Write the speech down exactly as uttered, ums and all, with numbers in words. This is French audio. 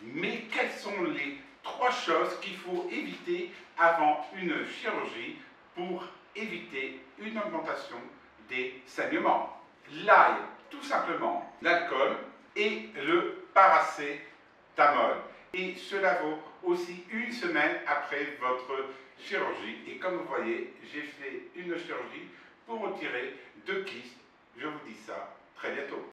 Mais quelles sont les trois choses qu'il faut éviter avant une chirurgie pour éviter une augmentation des saignements? L'ail, tout simplement, l'alcool et le paracétamol. Et cela vaut aussi une semaine après votre chirurgie. Et comme vous voyez, j'ai fait une chirurgie pour retirer deux kystes. Je vous dis ça très bientôt.